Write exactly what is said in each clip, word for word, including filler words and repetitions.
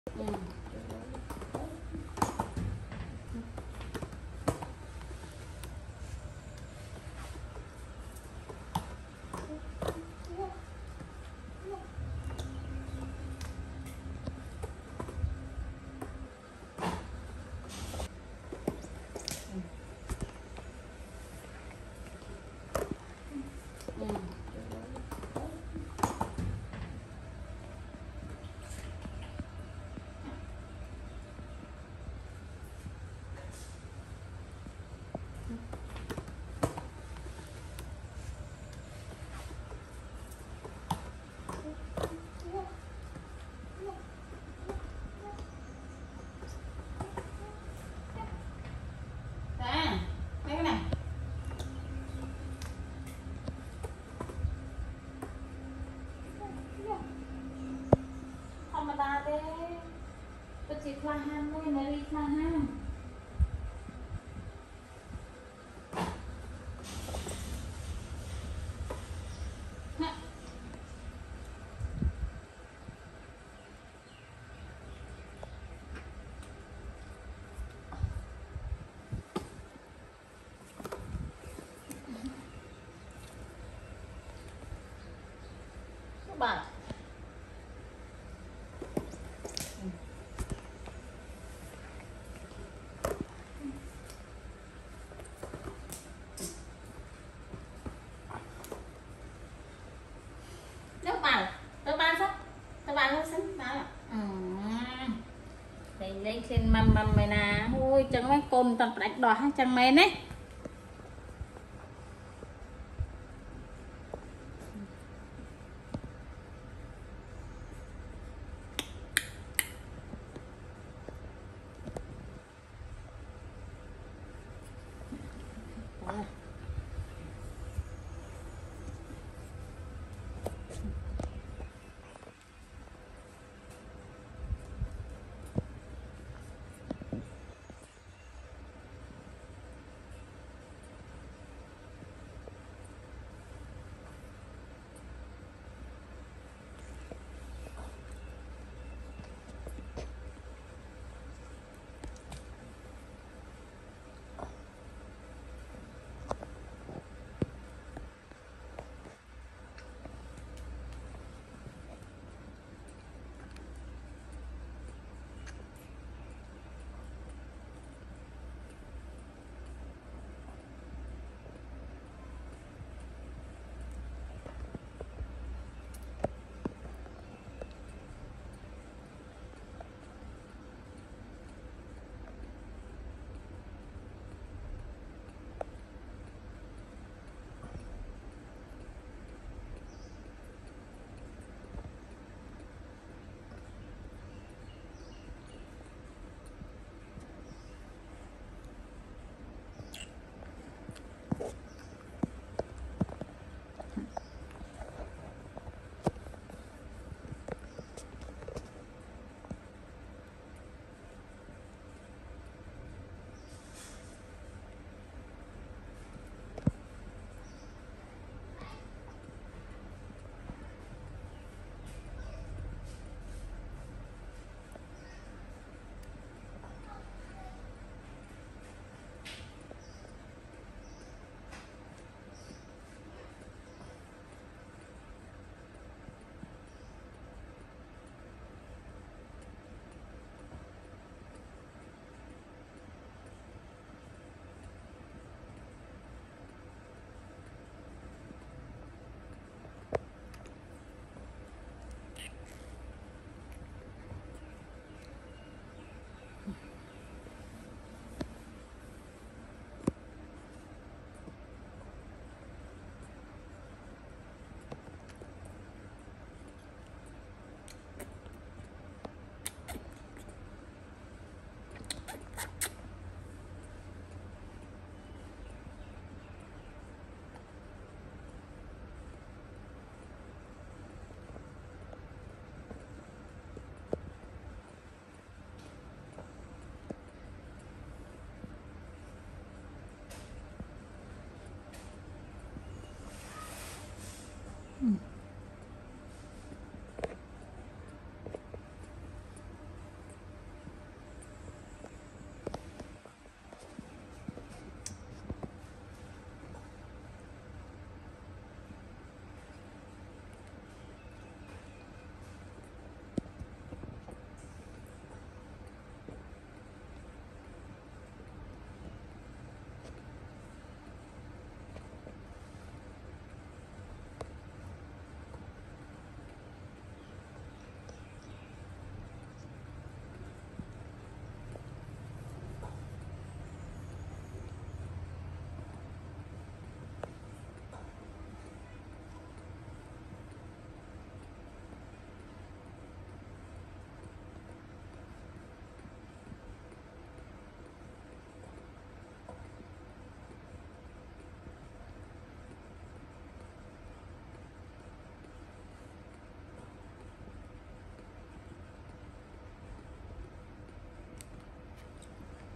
Ừ. Ừ. À, mấy cái nàyธรรมดาเด้ปฏิภาณไม่นาฬิกาห้าบาทnước bàn nước bàn sao nước bàn nó xinh đó ừ. Thì lên trên mầm mầm mày nè ôi chẳng mấy côn toàn đánh đỏ hai chẳng mày đấy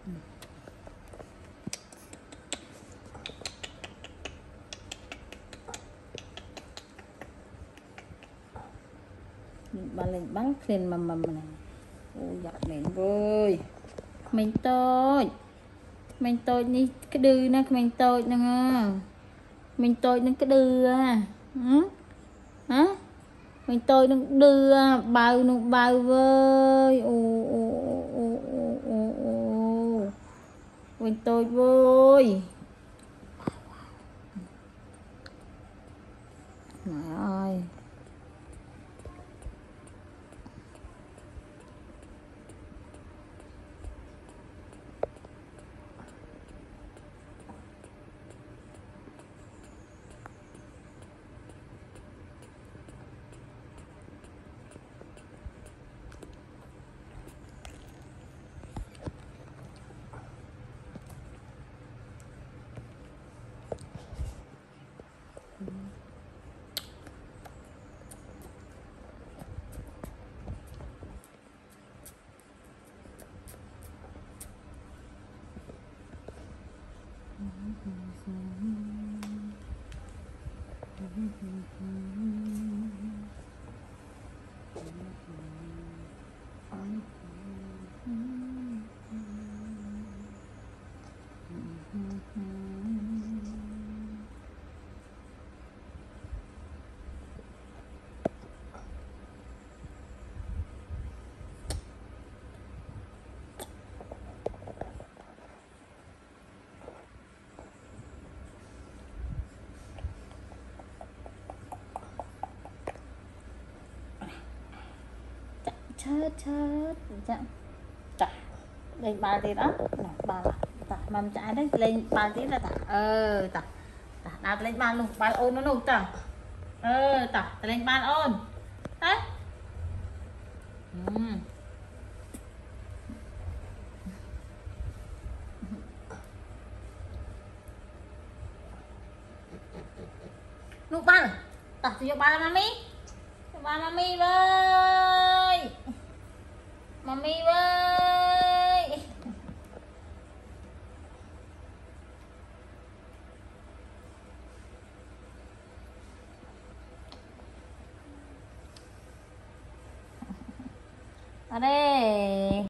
bà lên bắn lên mầm mầm này. Ôi giật mình vui mình tôi mình tôi đi cái đư nó mình tôi nè mình tôi nó cái đư à hả mình tôi nó đưa bao nó bao với ô ô ô ô ô ô mình tôi vui mẹ ơi chết chết chết trời lên ba tí đó nè ba ta mầm trái đấy lên ba tí là ta ờ ta ta đạp lên ba luôn ba ôn nó luôn ta ờ ta lên ba ôn đấy uhm. Lúc ba ta cho ba mami ba mami ơi mami ơi ở đây